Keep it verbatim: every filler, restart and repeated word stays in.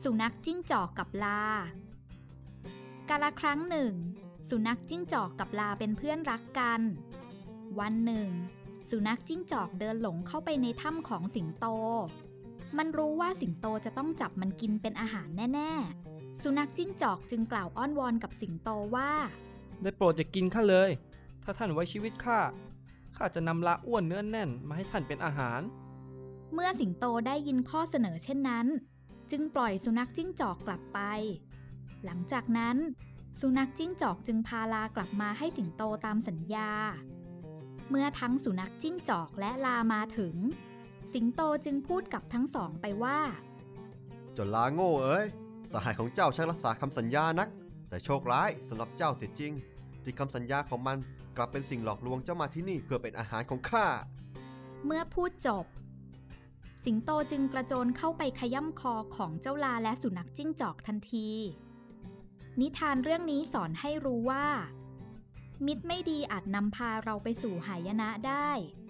สุนัขจิ้งจอกกับลา กาลครั้งหนึ่งสุนัขจิ้งจอกกับลาเป็นเพื่อนรักกันวันหนึ่งสุนัขจิ้งจอกเดินหลงเข้าไปในถ้ำของสิงโตมันรู้ว่าสิงโตจะต้องจับมันกินเป็นอาหารแน่ๆสุนัขจิ้งจอกจึงกล่าวอ้อนวอนกับสิงโตว่าได้โปรดอย่ากินข้าเลยถ้าท่านไว้ชีวิตข้าข้าจะนำลาอ้วนเนื้อแน่นมาให้ท่านเป็นอาหารเมื่อสิงโตได้ยินข้อเสนอเช่นนั้นจึงปล่อยสุนัขจิ้งจอกกลับไปหลังจากนั้นสุนัขจิ้งจอกจึงพาลากลับมาให้สิงโตตามสัญญาเมื่อทั้งสุนัขจิ้งจอกและลามาถึงสิงโตจึงพูดกับทั้งสองไปว่าเจ้าลาโง่เอ้ยสหายของเจ้าช่างรักษาคำสัญญานักแต่โชคร้ายสำหรับเจ้าเสียจริงที่คำสัญญาของมันกลับเป็นสิ่งหลอกลวงเจ้ามาที่นี่เพื่อเป็นอาหารของข้าเมื่อพูดจบสิงโตจึงกระโจนเข้าไปขย้ำคอของเจ้าลาและสุนัขจิ้งจอกทันทีนิทานเรื่องนี้สอนให้รู้ว่ามิตรไม่ดีอาจนำพาเราไปสู่หายนะได้